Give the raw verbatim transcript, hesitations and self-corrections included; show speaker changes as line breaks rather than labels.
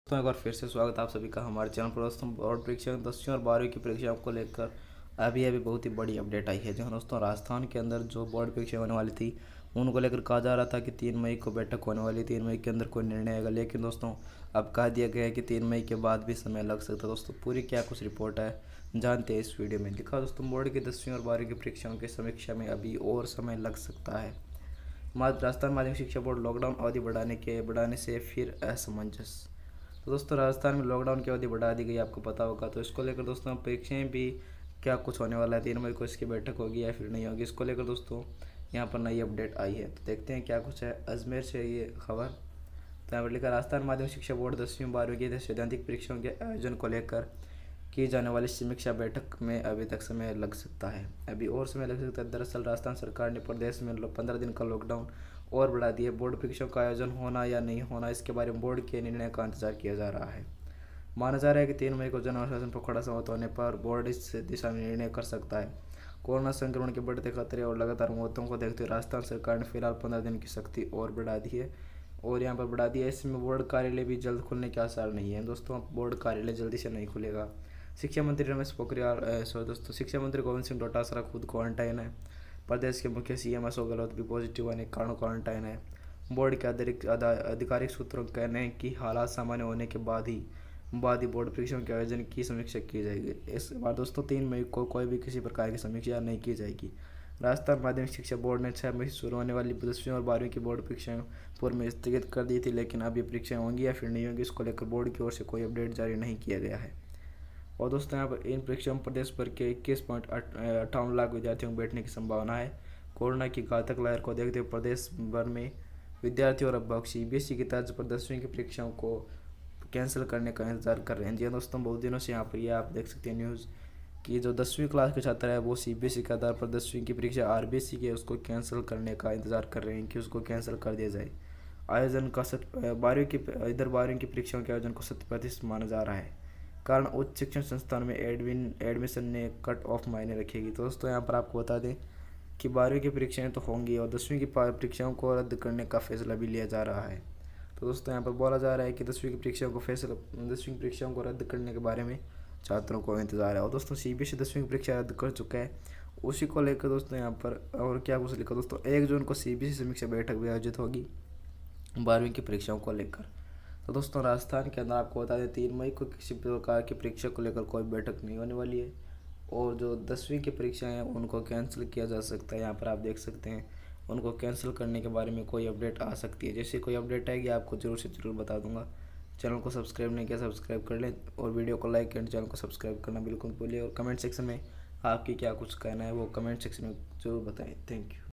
तो एक बार फिर से स्वागत है आप सभी का हमारे चैनल पर। दोस्तों बोर्ड परीक्षा दसवीं और बारहवीं की परीक्षाओं को लेकर अभी अभी बहुत ही बड़ी अपडेट आई है। जो दोस्तों राजस्थान के अंदर जो बोर्ड परीक्षा होने वाली थी उनको लेकर कहा जा रहा था कि तीन मई को बैठक होने वाली, तीन मई के अंदर कोई निर्णय आएगा। लेकिन दोस्तों अब कह दिया गया है कि तीन मई के बाद भी समय लग सकता है। दोस्तों पूरी क्या कुछ रिपोर्ट है जानते हैं इस वीडियो में। लिखा दोस्तों बोर्ड की दसवीं और बारहवीं की परीक्षाओं की समीक्षा में अभी और समय लग सकता है। राजस्थान माध्यमिक शिक्षा बोर्ड लॉकडाउन अवधि बढ़ाने के बढ़ाने से फिर असमंजस। तो दोस्तों राजस्थान में लॉकडाउन की अवधि बढ़ा दी गई, आपको पता होगा। तो इसको लेकर दोस्तों परीक्षाएं भी क्या कुछ होने वाला है, तीन मई को इसकी बैठक होगी या फिर नहीं होगी, इसको लेकर दोस्तों यहाँ पर नई अपडेट आई है। तो देखते हैं क्या कुछ है। अजमेर से ये खबर। तो यहाँ पर लिखा राजस्थान माध्यमिक शिक्षा बोर्ड दसवीं बारहवीं की सैद्धांतिक परीक्षाओं के आयोजन को लेकर की जाने वाली समीक्षा बैठक में अभी तक समय लग सकता है, अभी और समय लग सकता है। दरअसल राजस्थान सरकार ने प्रदेश में पंद्रह दिन का लॉकडाउन और बढ़ा दिए। बोर्ड परीक्षाओं का आयोजन होना या नहीं होना, इसके बारे में बोर्ड के निर्णय का इंतजार किया जा रहा है। माना जा रहा है कि तीन मई को जन अनुशासन पखवाड़ा समाप्त होने पर बोर्ड इस दिशा में निर्णय कर सकता है। कोरोना संक्रमण के बढ़ते खतरे और लगातार मौतों को देखते हुए राजस्थान सरकार ने फिलहाल पंद्रह दिन की सख्ती और बढ़ा दी है और यहाँ पर बढ़ा दिया है। इसमें बोर्ड कार्यालय भी जल्द खुलने के आसार नहीं है। दोस्तों बोर्ड कार्यालय जल्दी से नहीं खुलेगा। शिक्षा मंत्री रमेश पोखरियाल सो दोस्तों शिक्षा मंत्री गोविंद सिंह डोटासरा खुद क्वारंटाइन है। प्रदेश के मुख्य सीएम अशोक गहलोत भी पॉजिटिव आने के कारण क्वारंटाइन है। बोर्ड के आधिकारिक सूत्रों का कहना है कि हालात सामान्य होने के बाद ही बाद ही बोर्ड परीक्षाओं के आयोजन की समीक्षा की जाएगी। इस बार दोस्तों तीन मई को कोई भी किसी प्रकार की समीक्षा नहीं की जाएगी। राजस्थान माध्यमिक शिक्षा बोर्ड ने छह मई से शुरू होने वाली दसवीं और बारहवीं की बोर्ड परीक्षाएं पूर्व में स्थगित कर दी थी, लेकिन अब ये परीक्षाएं होंगी या फिर नहीं होंगी, इसको लेकर बोर्ड की ओर से कोई अपडेट जारी नहीं किया गया है। और दोस्तों यहाँ पर इन परीक्षाओं में प्रदेश भर के इक्कीस पॉइंट अट्ठावन लाख विद्यार्थियों को बैठने की संभावना है। कोरोना की घातक लहर को देखते हुए प्रदेश भर में विद्यार्थी और अभिभावक सीबीएसई की तर्ज पर दसवीं की परीक्षाओं को कैंसिल करने का इंतजार कर रहे हैं। जी दोस्तों बहुत दिनों से यहाँ पर ये आप देख सकते हैं न्यूज़ कि जो दसवीं क्लास के छात्र है वो सीबीएसई के आधार पर दसवीं की परीक्षा आरबीएसई के उसको कैंसिल करने का इंतजार कर रहे हैं कि उसको कैंसिल कर दिया जाए। आयोजन का शत बारहवीं की इधर बारहवीं की परीक्षाओं के आयोजन को शत प्रतिशत माना जा रहा है, कारण उच्च शिक्षण संस्थान में एडमिन एडमिशन ने कट ऑफ मायने रखेगी। तो दोस्तों यहाँ पर आपको बता दें कि बारहवीं की परीक्षाएं तो होंगी और दसवीं की परीक्षाओं को रद्द करने का फैसला भी लिया जा रहा है। तो दोस्तों यहाँ पर बोला जा रहा है कि दसवीं की परीक्षाओं को फैसला दसवीं की परीक्षाओं को रद्द करने के बारे में छात्रों को इंतजार है। और दोस्तों सीबीएसई दसवीं की परीक्षा रद्द कर चुका है, उसी को लेकर दोस्तों यहाँ पर और क्या कुछ लिखा दोस्तों, एक जून को सीबीएसई समीक्षा बैठक भी आयोजित होगी बारहवीं की परीक्षाओं को लेकर। तो दोस्तों राजस्थान के अंदर आपको बता दें तीन मई को किसी प्रकार की परीक्षा को लेकर कोई बैठक नहीं होने वाली है और जो दसवीं की परीक्षाएं हैं उनको कैंसिल किया जा सकता है। यहाँ पर आप देख सकते हैं उनको कैंसिल करने के बारे में कोई अपडेट आ सकती है। जैसे कोई अपडेट आएगी आपको जरूर से जरूर बता दूंगा। चैनल को सब्सक्राइब नहीं किया सब्सक्राइब कर लें और वीडियो को लाइक एंड चैनल को सब्सक्राइब करना बिल्कुल भूलिए। और कमेंट सेक्शन में आपकी क्या कुछ कहना है वो कमेंट सेक्शन में जरूर बताएं। Thank you.